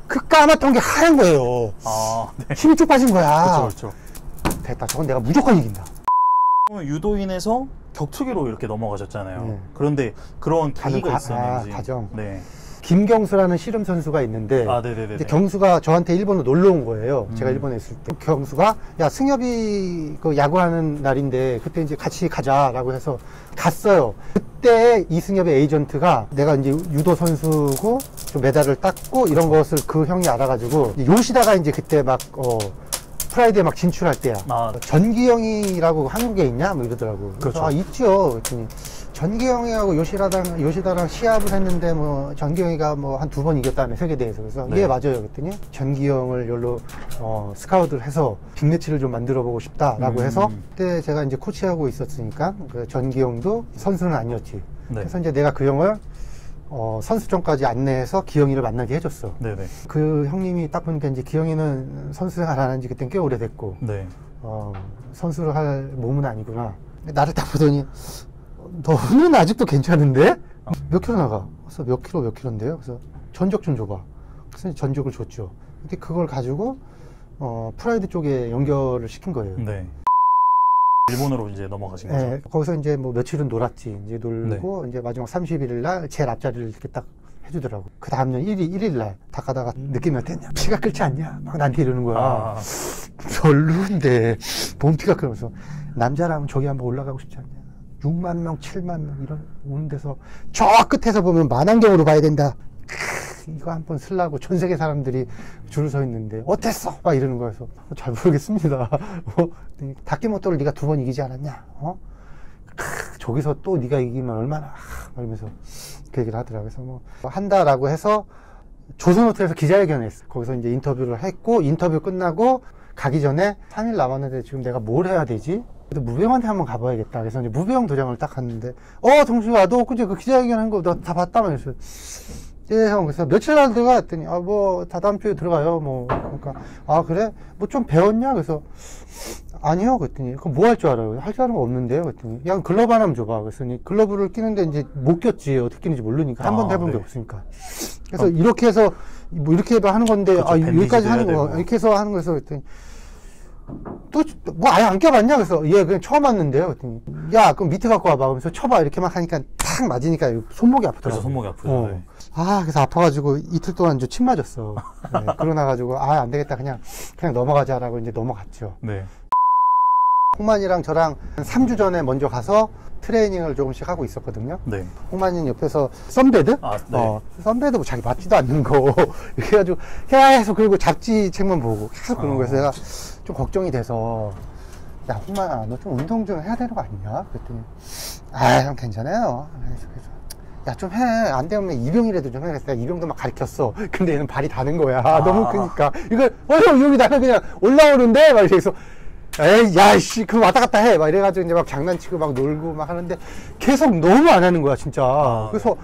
그 까맣던 게 하얀 거예요. 아, 네. 힘이 쭉 빠진 거야. 그렇죠. 됐다. 저건 내가 무조건 이긴다. 유도인에서 격투기로 이렇게 넘어가셨잖아요. 네. 그런데 그런 계기가 있었는지. 과정. 네. 김경수라는 씨름 선수가 있는데 아, 네네네. 이제 경수가 저한테 일본으로 놀러 온 거예요. 제가 음. 일본에 있을 때. 경수가 야 승엽이 그 야구하는 날인데 그때 이제 같이 가자라고 해서 갔어요. 그때 이승엽의 에이전트가 내가 이제 유도 선수고 좀 메달을 땄고 이런 것을 그 형이 알아가지고 요시다가 이제 그때 막 프라이드에 막 진출할 때야. 아. 전기영이라고 한국에 있냐? 뭐 이러더라고. 그래서 그렇죠. 아, 있죠. 그랬더니 전기영이하고 요시다랑 시합을 했는데 뭐 전기영이가 뭐 한 2번 이겼다네, 세계대회에서. 그래서 네. 예, 맞아요. 그랬더니 전기영을 열로 스카우트를 해서 빅매치를 좀 만들어 보고 싶다라고 해서 그때 제가 이제 코치하고 있었으니까 그 전기영도 선수는 아니었지. 네. 그래서 이제 내가 그 형을 선수촌까지 안내해서 기영이를 만나게 해줬어. 네네. 그 형님이 딱 보니까 이제 기영이는 선수 생활 안 한 지 그땐 꽤 오래됐고, 네. 선수를 할 몸은 아니구나. 나를 딱 보더니, 너는 아직도 괜찮은데? 몇 킬로 나가? 그래서 몇 킬로인데요? 그래서 전적 좀 줘봐. 그래서 전적을 줬죠. 근데 그걸 가지고, 프라이드 쪽에 연결을 시킨 거예요. 네. 일본으로 이제 넘어가신 거죠? 네, 거기서 이제 뭐 며칠은 놀았지. 이제 놀고, 이제 마지막 31일 날 제일 앞자리를 이렇게 딱 해주더라고. 그 다음날 1일 날 딱 가다가 느낌이 어땠냐? 피가 끓지 않냐? 막 나한테 이러는 거야. 아. 별로인데, 몸 피가 끓으면서. 남자라면 저기 한번 올라가고 싶지 않냐? 6만 명, 7만 명 이런 오는 데서 저 끝에서 보면 만안경으로 봐야 된다. 이거 한번 쓰려고 전 세계 사람들이 줄을 서 있는데 어땠어? 막 이러는 거여서 잘 모르겠습니다. 다케모토를 네가 2번 이기지 않았냐? 저기서 또 네가 이기면 얼마나 이러면서 그 얘기를 하더라고요. 그래서 뭐 한다라고 해서 조선호텔에서 기자회견을 했어. 거기서 이제 인터뷰를 했고 인터뷰 끝나고 가기 전에 3일 남았는데 지금 내가 뭘 해야 되지? 그래서 무병한테 한번 가봐야겠다. 그래서 이제 무병 도장을 딱 갔는데 동수야 너 그제 그 기자회견 한 거 너 다 봤다며. 그래서 예, 형. 그래서 며칠 날 들어가 했더니 뭐 다 다음 주에 들어가요. 뭐 그러니까 그래? 뭐 좀 배웠냐? 그래서 아니요. 그랬더니 그럼 뭐 할 줄 알아요? 할 줄 아는 거 없는데요. 그랬더니 야 글러브 하나만 줘봐. 그랬더니 글러브를 끼는데 이제 못 꼈지. 어떻게 끼는지 모르니까 한 번도 해본 게 없으니까. 그래서 이렇게 해서 뭐 이렇게 해도 하는 건데 그렇죠, 여기까지 하는 거 되고. 이렇게 해서 하는 거에서 그랬더니 또 뭐 아예 안 껴봤냐? 그래서 얘 그냥 처음 왔는데요. 그랬더니 야 그럼 밑에 갖고 와봐. 그러면서 쳐봐. 이렇게 막 하니까 탁 맞으니까 손목이 아프더라고. 그래서 손목이 아프죠. 네. 그래서 아파가지고 이틀 동안 좀 침 맞았어. 네, 그러고 나가지고 안 되겠다. 그냥 넘어가자라고 이제 넘어갔죠. 네. 홍만이랑 저랑 한 3주 전에 먼저 가서 트레이닝을 조금씩 하고 있었거든요. 네. 홍만이는 옆에서 썬베드? 네. 썬베드 뭐 자기 맞지도 않는 거 이렇게 해가지고 계속 그리고 잡지책만 보고 계속 그런 거에서 내가 좀 걱정이 돼서 야 홍만아 너 좀 운동 좀 해야 되는 거 아니냐? 그랬더니 형 괜찮아요. 그래서 야 좀 해. 안 되면 이병이라도 좀 해. 그래서 내가 이병도 막 가르쳤어. 근데 얘는 발이 다는 거야. 너무 크니까 이걸 형 여기 나는 그냥 올라오는데 막 이래서 에이 야씨 그거 왔다 갔다 해 막 이래가지고 이제 막 장난치고 막 놀고 막 하는데 계속 너무 안 하는 거야 진짜. 그래서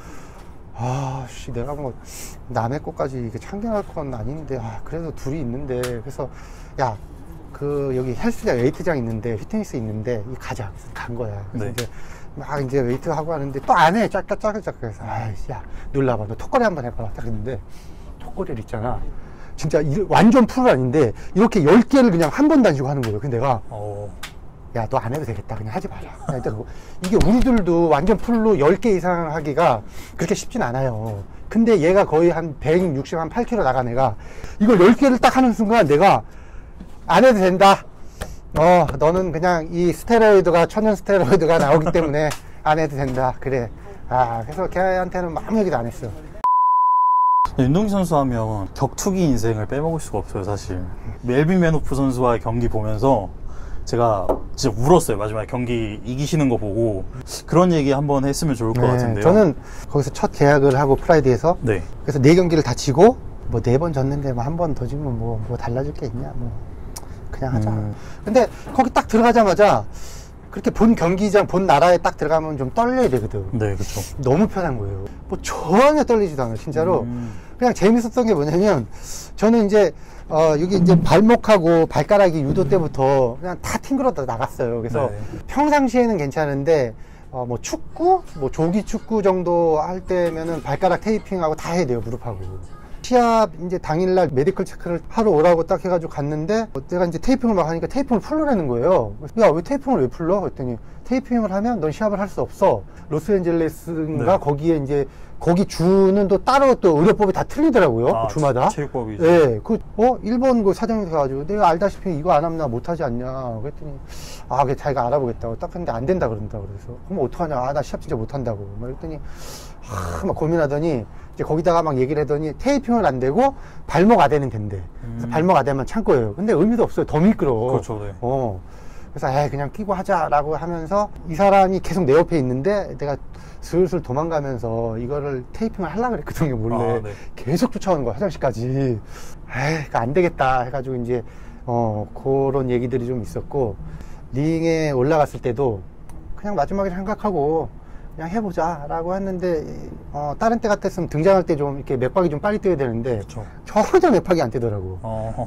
씨 내가 뭐 남의 것까지 이렇게 참견할 건 아닌데 그래도 둘이 있는데 그래서 야 그 여기 헬스장 웨이트장 있는데 피트니스 있는데 가자. 그래서 간 거야. 그래서 네. 이제 막 이제 웨이트 하고 하는데 또 안 해. 짜깍짜깍 그래서 야 놀라봐. 너 턱걸이 한번 해봐라. 딱 했는데 턱걸이를 있잖아. 진짜 완전 풀은 아닌데 이렇게 10개를 그냥 한 번 다니고 하는 거예요. 근데 내가 야 너 안 해도 되겠다. 그냥 하지 마라. 일단 이게 우리들도 완전 풀로 10개 이상 하기가 그렇게 쉽진 않아요. 근데 얘가 거의 한 160, 한 8kg 나간 애가 이걸 10개를 딱 하는 순간 내가 안 해도 된다. 너는 그냥 이 스테로이드가 천연 스테로이드가 나오기 때문에 안 해도 된다. 그래. 그래서 걔한테는 아무 얘기도 안 했어. 윤동희 선수 하면 격투기 인생을 빼먹을 수가 없어요 사실. 멜빈 맨호프 선수와의 경기 보면서 제가 진짜 울었어요. 마지막에 경기 이기시는 거 보고. 그런 얘기 한번 했으면 좋을 것 같은데요. 저는 거기서 첫 계약을 하고 프라이드에서 네. 그래서 4경기를 다 지고 뭐 4번 졌는데 뭐 한 번 더 지면 뭐 달라질 게 있냐 뭐 그냥 하자. 근데 거기 딱 들어가자마자 그렇게 본 경기장, 본 나라에 딱 들어가면 좀 떨려야 되거든. 네, 그렇죠. 너무 편한 거예요. 뭐 전혀 떨리지도 않아요, 진짜로. 그냥 재밌었던 게 뭐냐면, 저는 이제, 여기 이제 발목하고 발가락이 유도 때부터 그냥 다 튕그러다 나갔어요. 그래서 네. 평상시에는 괜찮은데, 뭐 축구? 뭐 조기 축구 정도 할 때면은 발가락 테이핑하고 다 해야 돼요, 무릎하고. 시합 이제 당일날 메디컬 체크를 하러 오라고 딱 해가지고 갔는데 내가 이제 테이핑을 막 하니까 테이핑을 풀러내는 거예요. 야, 왜 테이핑을 왜 풀러? 그랬더니 테이핑을 하면 넌 시합을 할 수 없어. 로스앤젤레스인가 네. 거기에 이제 거기 주는 또 따로 또 의료법이 다 틀리더라고요. 아, 주마다. 체육법이죠. 예, 일본 그 사장님한테 가가지고 내가 알다시피 이거 안 하면 나 못하지 않냐. 그랬더니 그게 자기가 알아보겠다고 딱 했는데 안 된다 그런다 그래서 그럼 어떡하냐. 나 시합 진짜 못한다고. 막 그랬더니 막 고민하더니 이제 거기다가 막 얘기를 하더니 테이핑을 안 되고 발목 아대는 된대. 그래서 발목 아대만 찬 거예요. 근데 의미도 없어요. 더 미끄러. 그렇죠, 네. 그래서 그냥 끼고 하자라고 하면서 이 사람이 계속 내 옆에 있는데 내가 슬슬 도망가면서 이거를 테이핑을 하려고 그랬거든요. 몰래. 네. 계속 쫓아오는 거야, 화장실까지. 안 되겠다 해가지고 이제 그런 얘기들이 좀 있었고, 링에 올라갔을 때도 그냥 마지막에 생각하고 그냥 해보자 라고 했는데 다른 때 같았으면 등장할 때 좀 이렇게 맥박이 좀 빨리 뛰어야 되는데 그쵸. 전혀 맥박이 안 뛰더라고.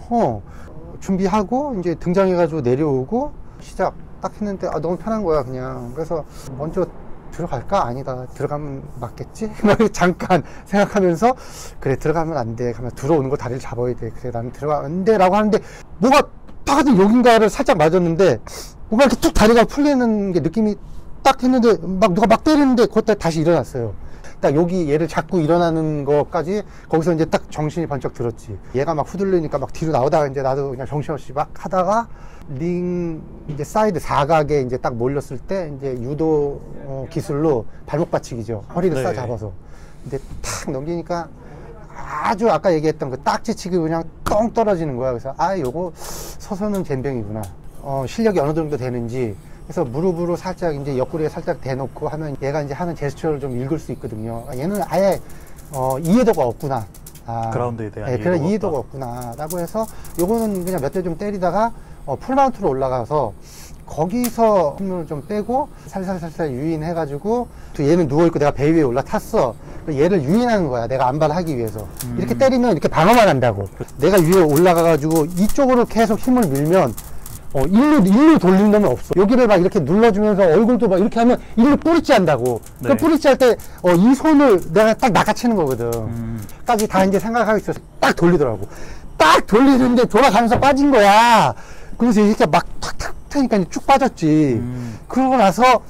준비하고 이제 등장해가지고 내려오고 시작 딱 했는데 너무 편한 거야 그냥. 그래서 먼저 들어갈까? 아니다. 들어가면 맞겠지? 잠깐 생각하면서 그래 들어가면 안 돼. 가면 들어오는 거 다리를 잡아야 돼. 그래 나는 들어가면 안 돼 라고 하는데 뭐가 딱 여긴가를 살짝 맞았는데 뭔가 이렇게 툭 다리가 풀리는 게 느낌이 딱 했는데 막 누가 막 때리는데 그것 다시 일어났어요. 딱 여기 얘를 잡고 일어나는 것까지 거기서 이제 딱 정신이 번쩍 들었지. 얘가 막 후들리니까 막 뒤로 나오다가 이제 나도 그냥 정신없이 막 하다가 링 이제 사이드 사각에 이제 딱 몰렸을 때 이제 유도 기술로 발목 받치기죠. 허리를 네. 싹 잡아서. 근데 탁 넘기니까 아주 아까 얘기했던 그 딱지치기 그냥 똥 떨어지는 거야. 그래서 요거 서서는 젬병이구나. 실력이 어느 정도 되는지. 그래서 무릎으로 살짝 이제 옆구리에 살짝 대놓고 하면 얘가 이제 하는 제스처를 좀 읽을 수 있거든요. 얘는 아예 이해도가 없구나. 그라운드에 대한 그런 이해도가 이해도가 없다. 없구나 라고 해서 요거는 그냥 몇 대 좀 때리다가 풀마운트로 올라가서 거기서 힘을 좀 빼고 살살살살 유인해가지고 또 얘는 누워있고 내가 배 위에 올라탔어. 얘를 유인하는 거야. 내가 안발을 하기 위해서. 이렇게 때리면 이렇게 방어만 한다고. 내가 위에 올라가가지고 이쪽으로 계속 힘을 밀면 일로 돌리는 놈은 없어. 여기를 막 이렇게 눌러주면서 얼굴도 막 이렇게 하면 일로 뿌리치 한다고. 네. 그 뿌리치 할 때, 이 손을 내가 딱 낚아채는 거거든. 까지 다 이제 생각하고 있어서 딱 돌리더라고. 딱 돌리는데 돌아가면서 빠진 거야. 그래서 이렇게 막 탁탁 타니까 쭉 빠졌지. 그러고 나서,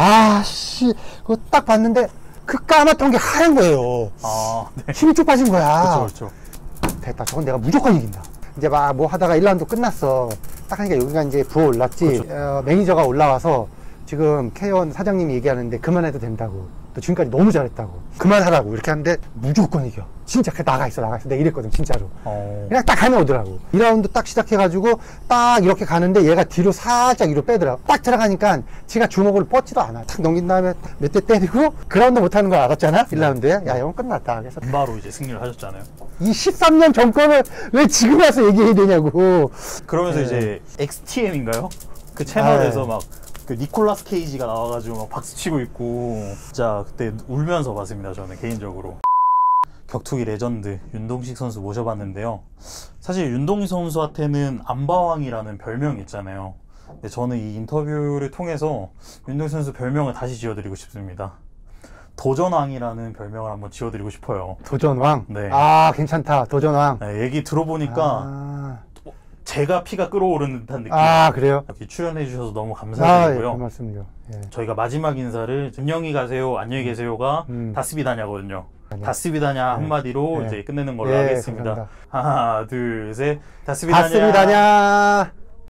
그거 딱 봤는데, 그 까맣던 게 하얀 거예요. 네. 힘이 쭉 빠진 거야. 그렇죠. 됐다. 저건 내가 무조건 이긴다. 이제 막 뭐 하다가 1라운드 끝났어. 딱 하니까 여기가 이제 부어 올랐지. 그렇죠. 매니저가 올라와서 지금 K1 사장님이 얘기하는데 그만해도 된다고. 너 지금까지 너무 잘했다고. 그만하라고. 이렇게 하는데 무조건 이겨. 진짜 나가 있어. 내가 이랬거든, 진짜로. 그냥 딱 가면 오더라고. 2라운드 딱 시작해가지고 딱 이렇게 가는데 얘가 뒤로 살짝 위로 빼더라고. 딱 들어가니까 지가 주먹을 뻗지도 않아. 탁 넘긴 다음에 몇 대 때리고 그라운드 못하는 걸 알았잖아, 1라운드에. 야, 이건 끝났다. 그래서 바로 이제 승리를 하셨잖아요. 이 13년 전 거를 왜 지금 와서 얘기해야 되냐고. 그러면서 네. 이제 XTM인가요? 그 채널에서 네. 막 그 니콜라스 케이지가 나와가지고 막 박수 치고 있고 진짜 그때 울면서 봤습니다. 저는 개인적으로. 격투기 레전드 윤동식 선수 모셔봤는데요. 사실 윤동식 선수한테는 안바왕이라는 별명이 있잖아요. 근데 저는 이 인터뷰를 통해서 윤동식 선수 별명을 다시 지어드리고 싶습니다. 도전왕이라는 별명을 한번 지어드리고 싶어요. 도전왕? 네. 괜찮다. 도전왕. 네, 얘기 들어보니까 제가 피가 끓어오르는 듯한 느낌. 그래요? 이렇게 출연해 주셔서 너무 예, 감사드리고요. 그 말씀이요. 예. 저희가 마지막 인사를 안녕히 가세요, 안녕히 계세요가 다스비다냐거든요. 다스비다냐 한마디로 예. 이제 끝내는 걸로 예, 하겠습니다. 감사합니다. 하나, 둘, 셋. 다스비다냐. 다스비다냐.